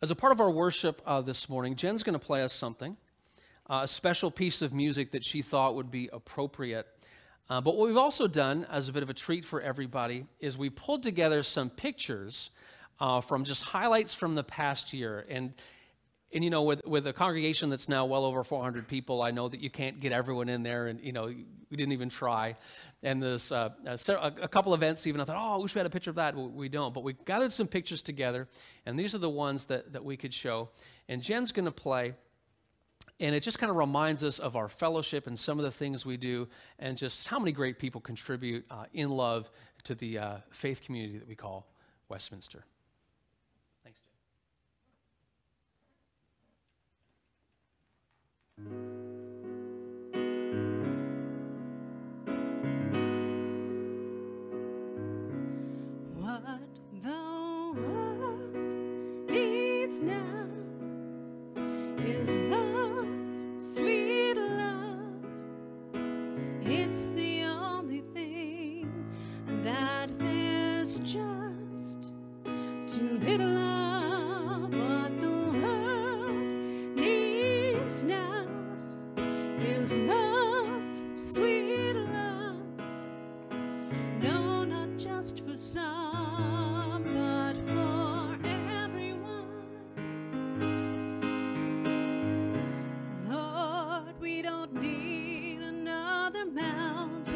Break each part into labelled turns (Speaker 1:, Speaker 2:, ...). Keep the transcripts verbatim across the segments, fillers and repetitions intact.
Speaker 1: As a part of our worship uh, this morning, Jen's going to play us something, uh, a special piece of music that she thought would be appropriate. Uh, but what we've also done, as a bit of a treat for everybody, is we pulled together some pictures uh, from just highlights from the past year. And, and you know, with, with a congregation that's now well over four hundred people, I know that you can't get everyone in there, and, you know, we didn't even try. And there's uh, a, a couple events even, I thought, oh, I wish we had a picture of that. Well, we don't. But we gathered some pictures together, and these are the ones that, that we could show. And Jen's going to play, and it just kind of reminds us of our fellowship and some of the things we do, and just how many great people contribute uh, in love to the uh, faith community that we call Westminster. Thanks, Jen.
Speaker 2: What the world needs now is love, sweet love. It's the only thing that there's just too little of. What the world needs now is love, sweet love. No, not just for some, but for everyone. Lord, we don't need another mountain.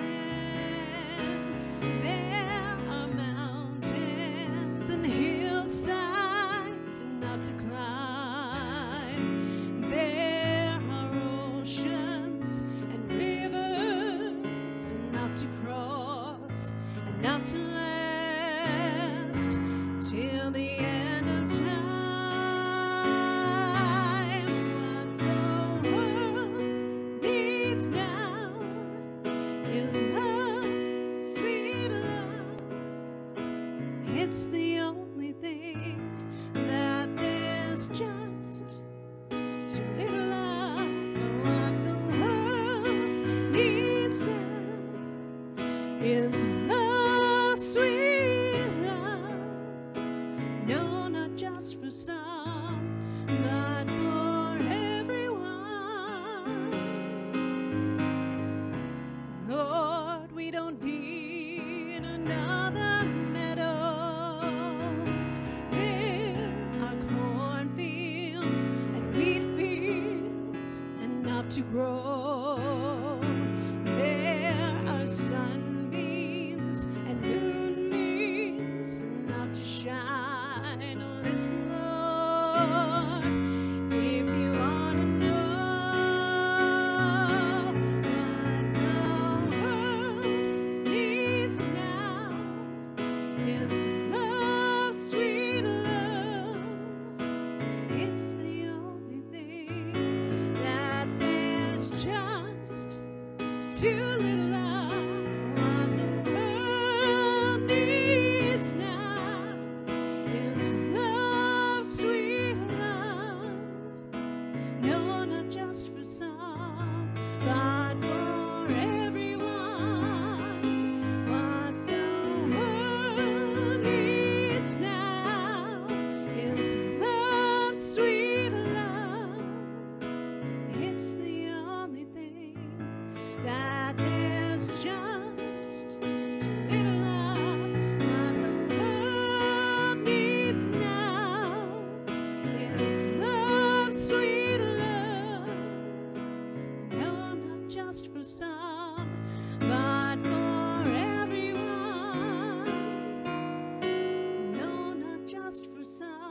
Speaker 2: There are mountains and hillsides enough to climb. There are oceans and rivers enough to cross, enough to last till the end of time. What the world needs now is love, sweet love. It's the only thing that there's just too little of. What the world needs now is love, sweet love. No, not just for some, but for everyone. Lord, we don't need another meadow. There are cornfields and wheat fields enough to grow. There are sunbeams and moonbeams enough to shine. Oh, listen, Lord, if you want to know what the world needs now is love, sweet love. It's the only thing that there's just too little of. What the world needs now is love, sweet love. No, not just for some, but for everyone. What the world needs now is love, sweet love. It's the only thing that there's just too little of. What the world needs now is love, sweet love. No, not just for some, but for everyone. No, not just for some.